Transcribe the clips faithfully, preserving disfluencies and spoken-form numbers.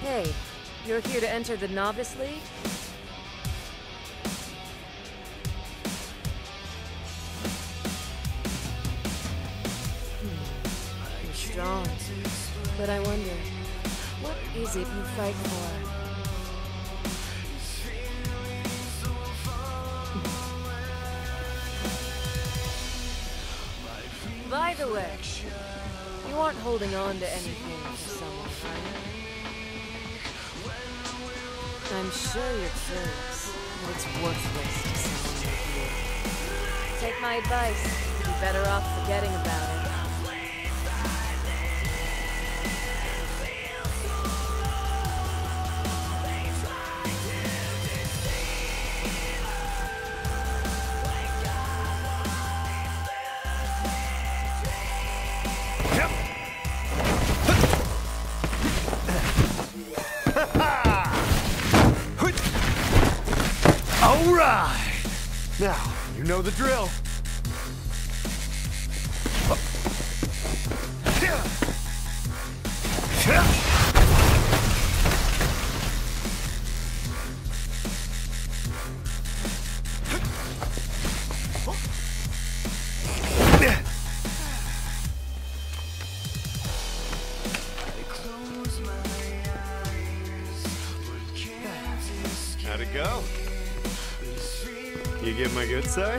Hey, you're here to enter the Novice League? Hmm. You're strong. But I wonder, what is it you fight for? By the way, you aren't holding on to anything for someone, are you? I'm sure you're curious, but it's worthless to someone like you. Take my advice. You'd be better off forgetting about it. All right! Now, you know the drill. How'd it go? You get my good side?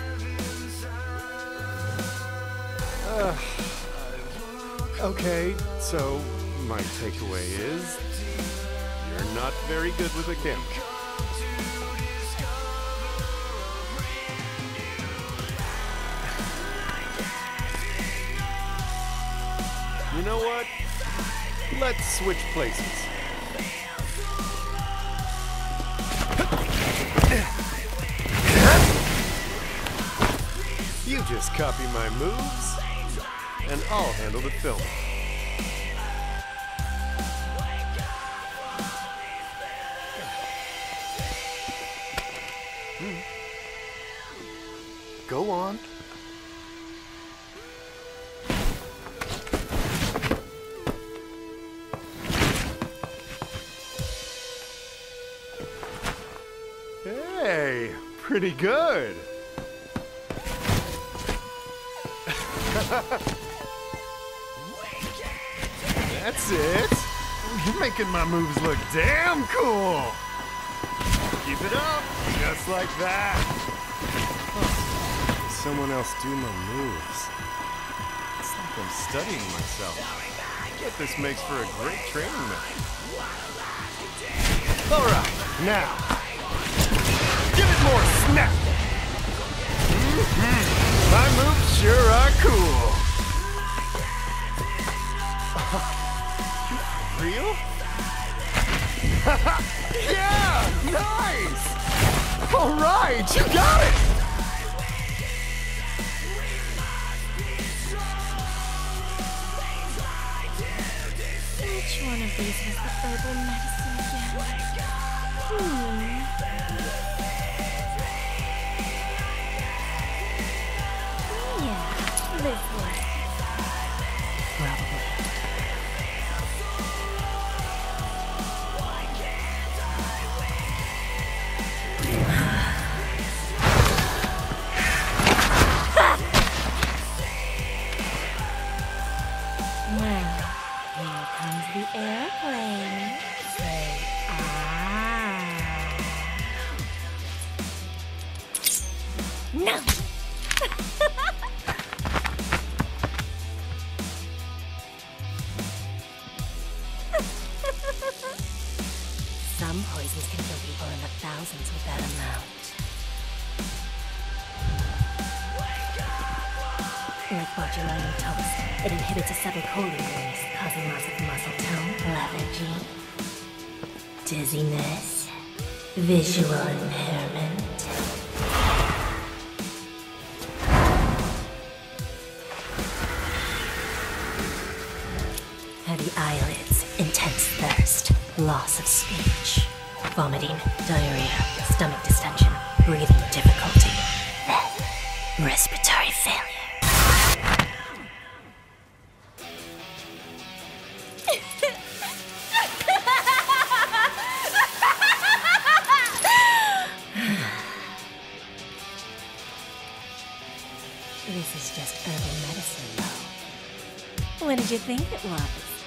Uh, okay, so my takeaway is you're not very good with a camera. You know what? Let's switch places. You just copy my moves, and I'll handle the filming. Hmm. Go on. Hey, pretty good. That's it. You're making my moves look damn cool. Keep it up, just like that. Huh. Someone else do my moves. It's like I'm studying myself. But this makes for a great training method. All right, now, give it more snap. Mm-hmm. My moves sure are cool. Real? Yeah, nice! All right, you got it! Which one of these was the herbal medicine again? Hmm. Yeah, this one. Probably. The airplane. Say ah. No. Some poisons can kill people in the thousands with that amount. Like botulinum toxin, it inhibits acetylcholine release, causing loss of muscle tone, lethargy, dizziness, visual impairment. Heavy eyelids, intense thirst, loss of speech, vomiting, diarrhea, stomach distension, breathing difficulty, then respiratory failure. did you think it was?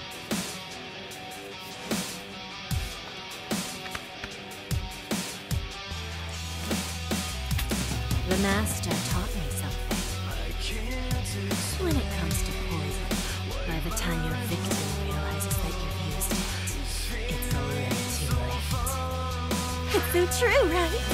The master taught me something. When it comes to poison, by the time your victim realizes that you've used it, it's a little too late. It's so true, right?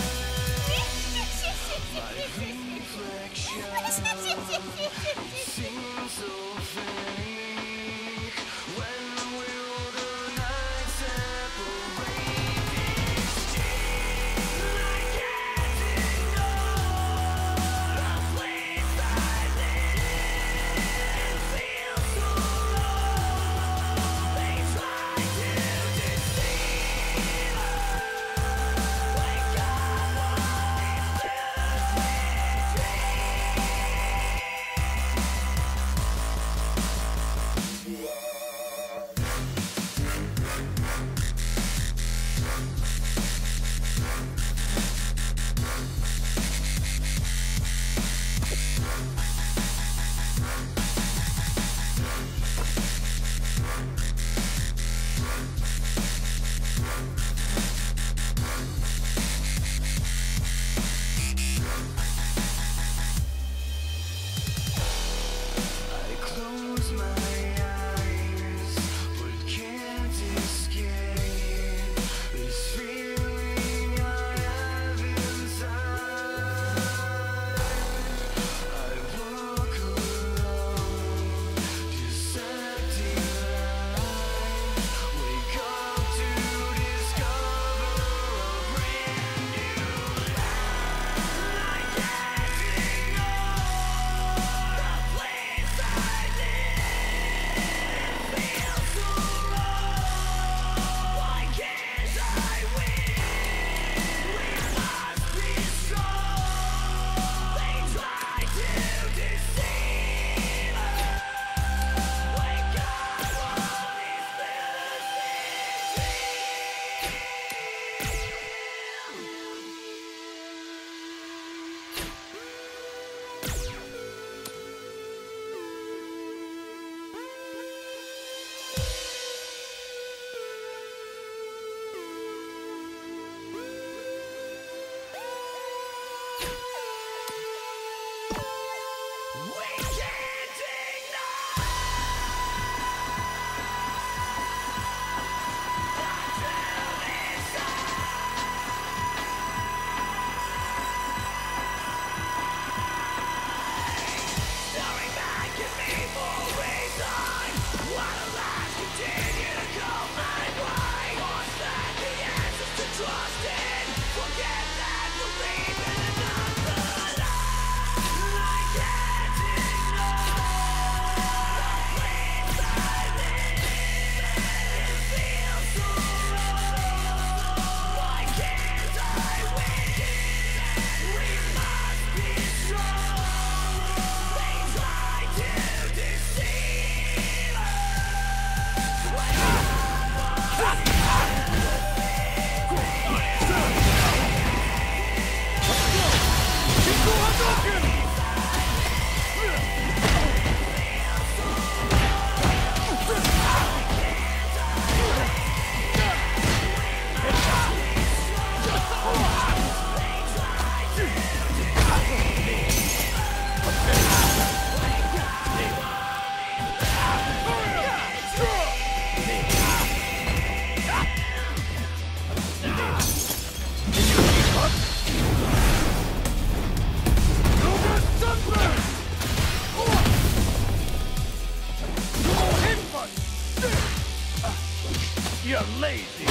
You're lazy.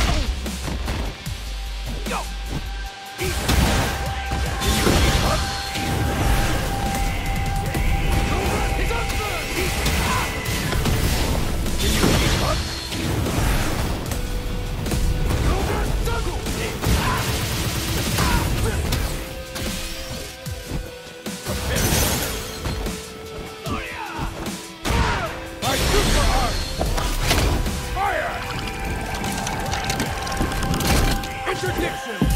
Go. Eat. Can you keep up? He's up first. Can you keep up? My super art. Fire! Interdiction!